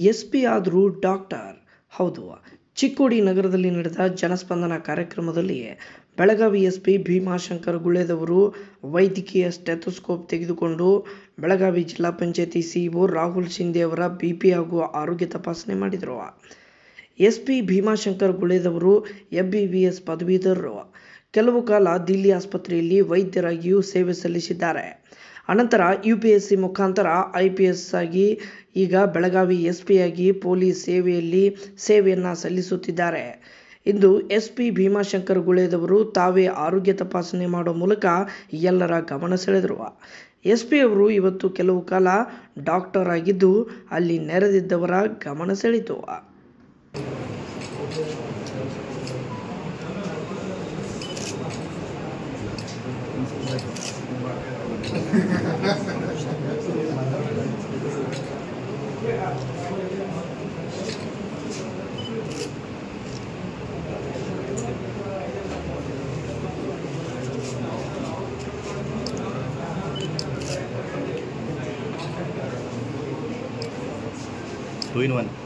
SP ಆದರೂ doctor. ಹೌದು, ಚಿಕ್ಕೋಡಿ ನಗರದಲ್ಲಿ ನಡೆದ ಜನಸ್ಪಂದನ ಕಾರ್ಯಕ್ರಮದಲ್ಲಿ ಬೆಳಗಾವಿ ಎಸ್ಪಿ ಭೀಮಾಶಂಕರ್ ಗುಳೇದವರು ವೈದ್ಯಕೀಯ ಸ್ಟೆಥೋಸ್ಕೋಪ್ ತೆಗೆದುಕೊಂಡು ಬೆಳಗಾವಿ ಜಿಲ್ಲಾ ಪಂಚಾಯತಿ ಸಿಇಒ ರಾಹುಲ್ ಶಿಂದೆ ಅವರ ಬಿಪಿ ಹಾಗೂ ಆರೋಗ್ಯ ತಪಾಸಣೆ ಮಾಡಿದರು. ಎಸ್ಪಿ ಭೀಮಾಶಂಕರ್ ಗುಳೇದವರು MBBS ಪದವೀಧರರು. ಕೆಲವು ಕಾಲ ದಿಲ್ಲಿ ಆಸ್ಪತ್ರೆಯಲ್ಲಿ ವೈದ್ಯರಾಗಿಯೂ ಸೇವೆ ಸಲ್ಲಿಸಿದ್ದಾರೆ. ಅನಂತರ UPSC ಮುಖಾಂತರ IPS ಆಗಿ ಈಗ ಬೆಳಗಾವಿ ಎಸ್ಪಿ ಆಗಿ ಪೊಲೀಸ್ ಸೇವೆಯನ್ನು ಸಲ್ಲಿಸುತ್ತಿದ್ದಾರೆ. ಇಂದು ಎಸ್ಪಿ ಭೀಮಾಶಂಕರ್ ಗುಳೇದವರು ತಾವೇ ಆರೋಗ್ಯ ತಪಾಸಣೆ ಮಾಡುವ ಮೂಲಕ ಎಲ್ಲರ ಗಮನ ಸೆಳೆದರು. ಎಸ್ಪಿ ಅವರು ಇವತ್ತು ಕೆಲವು ಕಾಲ ಡಾಕ್ಟರ್ ಆಗಿದ್ದು ಅಲ್ಲಿ ನೆರೆದಿದ್ದವರ ಗಮನ ಸೆಳೆಯಿತು. Two in one.